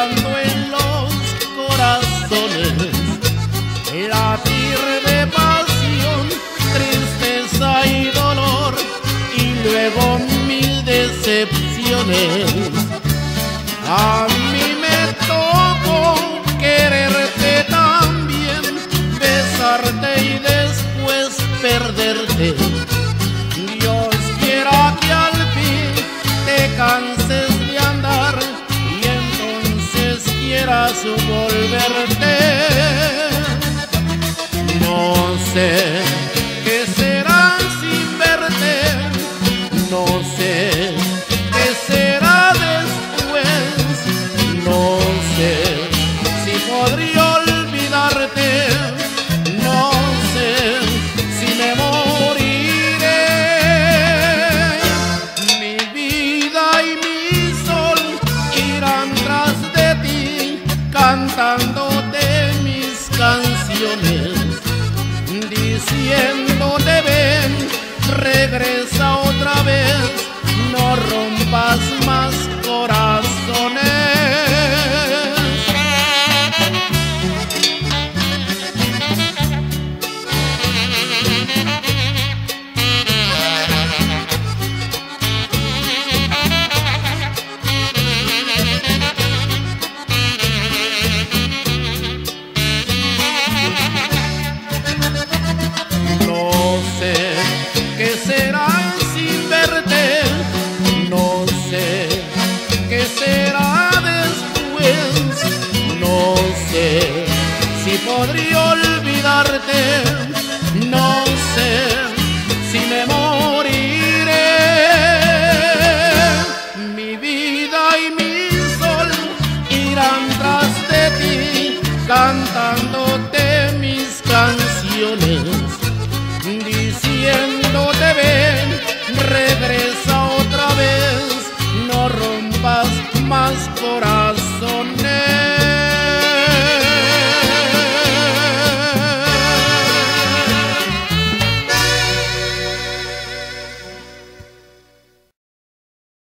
dejando en los corazones latir de pasión, tristeza y dolor, y luego mil decepciones. A mí me tocó quererte también, besarte y después perderte. Dios quiera que al fin te canses de andar y entonces quieras volverte